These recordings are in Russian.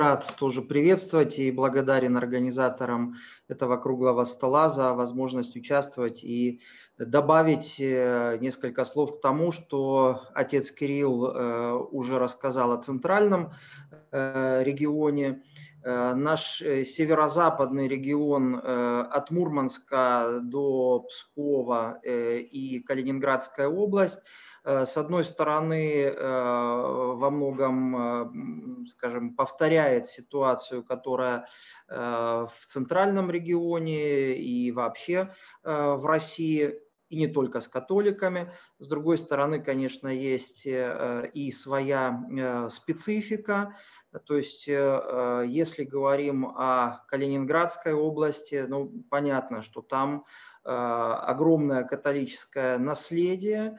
рад тоже приветствовать и благодарен организаторам этого круглого стола за возможность участвовать и добавить несколько слов к тому, что отец Кирилл уже рассказал о центральном регионе. Наш северо-западный регион от Мурманска до Пскова и Калининградская область с одной стороны, во многом, скажем, повторяет ситуацию, которая в центральном регионе и вообще в России, и не только с католиками. С другой стороны, конечно, есть и своя специфика. То есть, если говорим о Калининградской области, ну, понятно, что там огромное католическое наследие,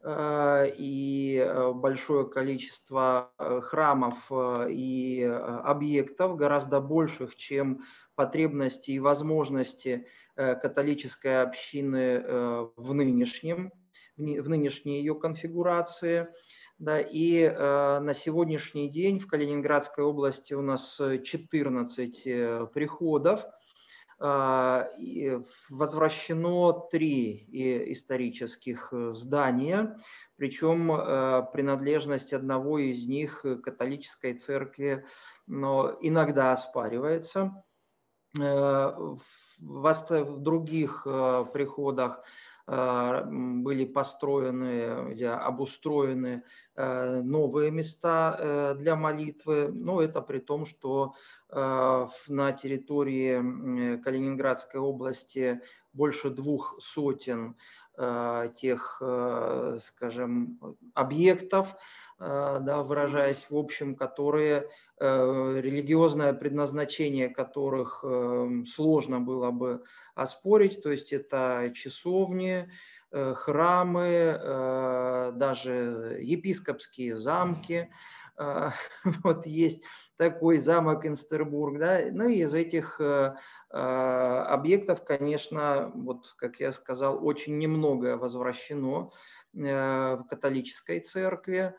и большое количество храмов и объектов, гораздо больших, чем потребности и возможности католической общины в нынешней ее конфигурации. Да, и на сегодняшний день в Калининградской области у нас 14 приходов. Возвращено 3 исторических здания, причем принадлежность одного из них католической церкви, но иногда оспаривается. В других приходах были построены или обустроены новые места для молитвы, но это при том, что на территории Калининградской области больше 200 тех, скажем, объектов, да, выражаясь в общем, которые религиозное предназначение которых сложно было бы оспорить, то есть это часовни, храмы, даже епископские замки. Вот есть такой замок Инстербург, да, ну и из этих объектов, конечно, вот как я сказал, очень немногое возвращено в католической церкви.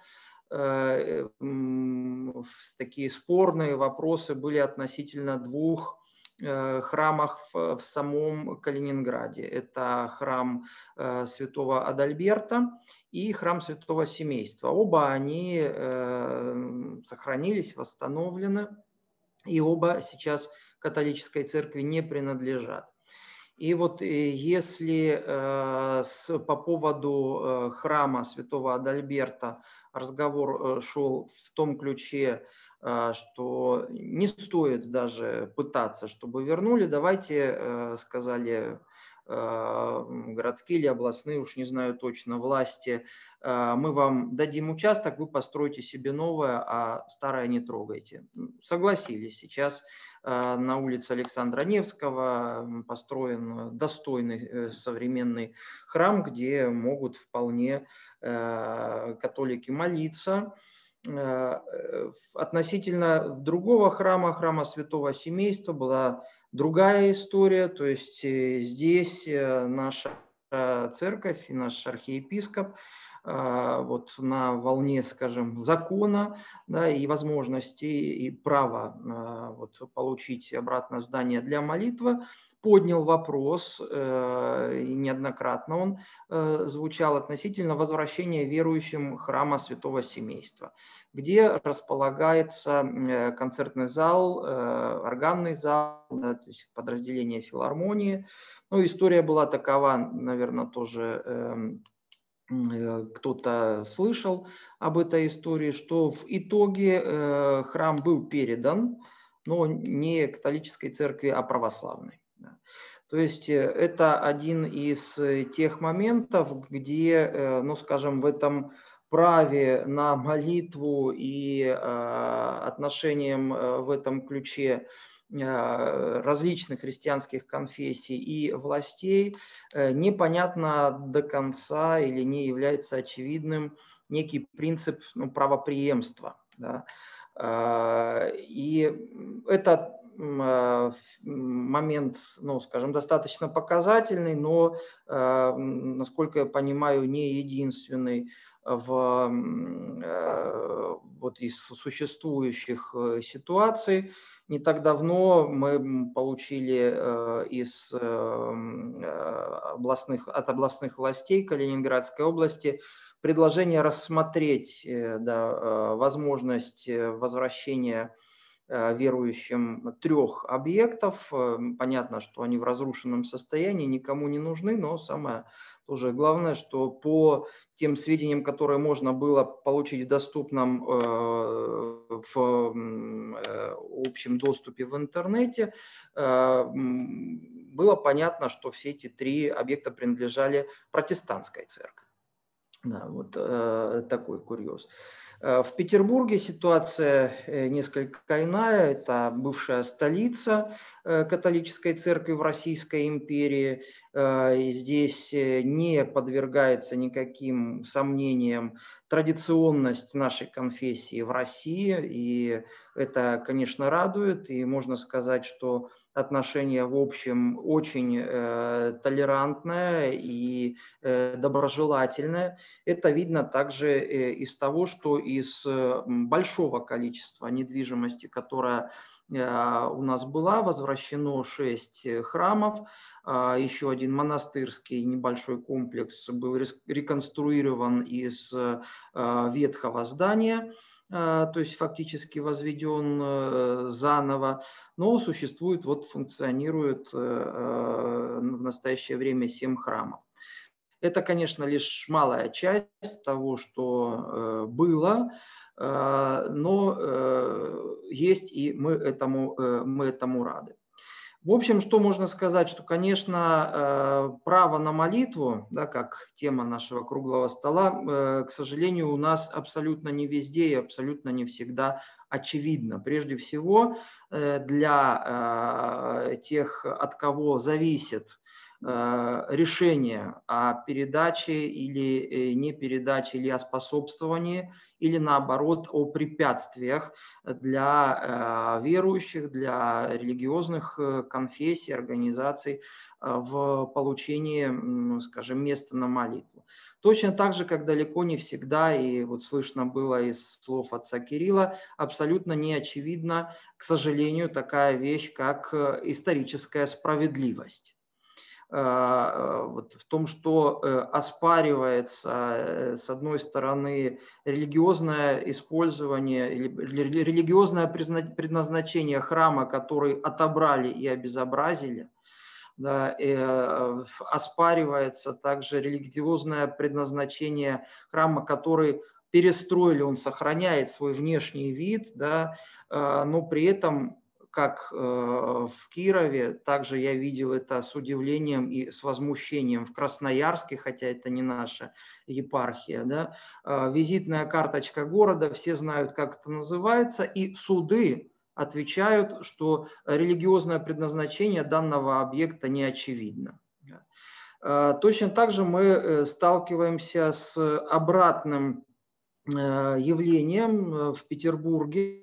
Такие спорные вопросы были относительно 2 храмах в самом Калининграде. Это храм святого Адальберта и храм святого Семейства. Оба они сохранились, восстановлены, и оба сейчас католической церкви не принадлежат. И вот если по поводу храма святого Адальберта разговор шел в том ключе, что не стоит даже пытаться, чтобы вернули, давайте, сказали городские или областные, уж не знаю точно, власти, мы вам дадим участок, вы постройте себе новое, а старое не трогайте. Согласились. Сейчас на улице Александра Невского построен достойный современный храм, где могут вполне католики молиться. Относительно другого храма, храма Святого Семейства, была другая история. То есть здесь наша церковь и наш архиепископ вот на волне, скажем, закона, да, и возможности и права вот, получить обратно здание для молитвы, поднял вопрос, и неоднократно он звучал относительно возвращения верующим храма Святого Семейства, где располагается концертный зал, органный зал, да, то есть подразделение филармонии. Ну, история была такова, наверное, тоже кто-то слышал об этой истории, что в итоге храм был передан, но не католической церкви, а православной. То есть это один из тех моментов, где, ну, скажем, в этом праве на молитву и отношениям в этом ключе различных христианских конфессий и властей непонятно до конца или не является очевидным некий принцип, ну, правопреемства. Да. И это момент, ну, скажем, достаточно показательный, но, насколько я понимаю, не единственный вот из существующих ситуаций. Не так давно мы получили от областных властей Калининградской области предложение рассмотреть возможность возвращения верующим 3 объектов. Понятно, что они в разрушенном состоянии, никому не нужны, но самое тоже главное, что по тем сведениям, которые можно было получить в доступном в общем доступе в интернете, было понятно, что все эти 3 объекта принадлежали протестантской церкви. Да, вот такой курьез. В Петербурге ситуация несколько иная. Это бывшая столица католической церкви в Российской империи. И здесь не подвергается никаким сомнениям традиционность нашей конфессии в России. И это, конечно, радует. И можно сказать, что отношение в общем очень толерантное и доброжелательное. Это видно также из того, что из большого количества недвижимости, которая у нас была, возвращено 6 храмов, еще один монастырский небольшой комплекс был реконструирован из ветхого здания, то есть фактически возведен заново, но существует, функционирует в настоящее время 7 храмов. Это, конечно, лишь малая часть того, что было, но есть, и мы этому рады. В общем, что можно сказать, что, конечно, право на молитву, да, как тема нашего круглого стола, к сожалению, у нас абсолютно не везде и абсолютно не всегда очевидно. Прежде всего, для тех, от кого зависит решение о передаче или не передаче, или о способствовании, или наоборот о препятствиях для верующих, для религиозных конфессий, организаций в получении, скажем, места на молитву. Точно так же, как далеко не всегда, и вот слышно было из слов отца Кирилла, абсолютно не очевидна, к сожалению, такая вещь, как историческая справедливость. Вот в том, что оспаривается, с одной стороны, религиозное использование или религиозное предназначение храма, который отобрали и обезобразили, да, оспаривается также религиозное предназначение храма, который перестроили, он сохраняет свой внешний вид, да, но при этом, как в Кирове, также я видел это с удивлением и с возмущением в Красноярске, хотя это не наша епархия. Да? Визитная карточка города, все знают, как это называется, и суды отвечают, что религиозное предназначение данного объекта не очевидно. Точно так же мы сталкиваемся с обратным явлением в Петербурге.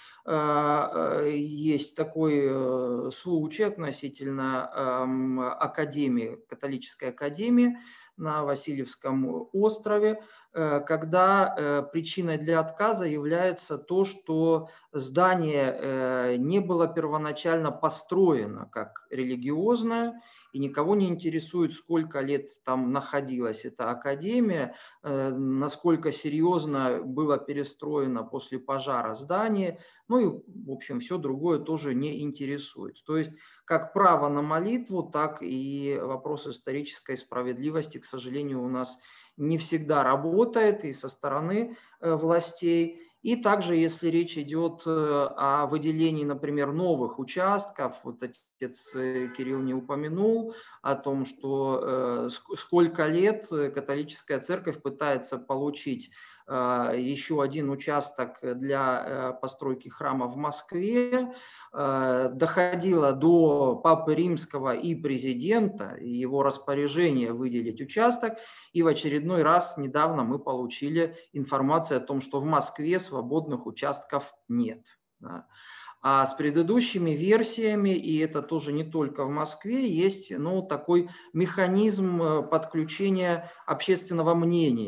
Есть такой случай относительно академии, католической академии на Васильевском острове, когда причиной для отказа является то, что здание не было первоначально построено как религиозное, и никого не интересует, сколько лет там находилась эта академия, насколько серьезно было перестроено после пожара здание, ну и, в общем, все другое тоже не интересует. То есть как право на молитву, так и вопрос исторической справедливости, к сожалению, у нас не всегда работает и со стороны властей. И также, если речь идет о выделении, например, новых участков, вот отец Кирилл не упомянул о том, что сколько лет католическая церковь пытается получить еще один участок для постройки храма в Москве, доходило до Папы Римского и президента, и его распоряжения выделить участок, и в очередной раз недавно мы получили информацию о том, что в Москве свободных участков нет. А с предыдущими версиями, и это тоже не только в Москве, есть такой механизм подключения общественного мнения.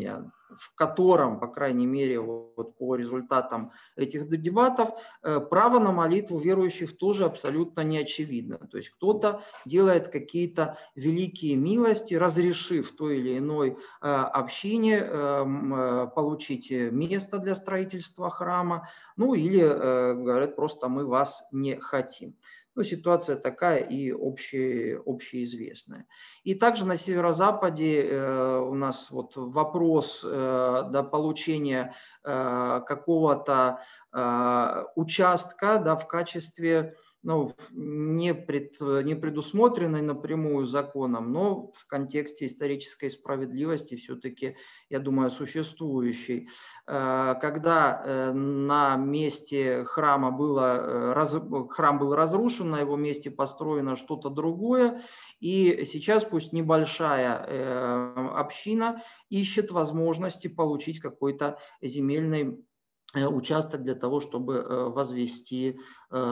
в котором, по крайней мере, вот по результатам этих дебатов, право на молитву верующих тоже абсолютно не очевидно. То есть кто-то делает какие-то великие милости, разрешив той или иной общине получить место для строительства храма, ну или говорят просто мы вас не хотим. Ну, ситуация такая и общеизвестная. И также на северо-западе у нас вот вопрос до получения какого-то участка, да, в качестве, ну, не предусмотренной напрямую законом, но в контексте исторической справедливости все-таки, я думаю, существующей. Когда на месте храма храм был разрушен, на его месте построено что-то другое, и сейчас пусть небольшая община ищет возможности получить какой-то земельный участок для того, чтобы возвести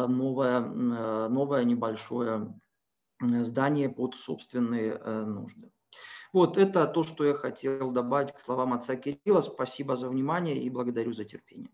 новое небольшое здание под собственные нужды. Вот это то, что я хотел добавить к словам отца Кирилла. Спасибо за внимание и благодарю за терпение.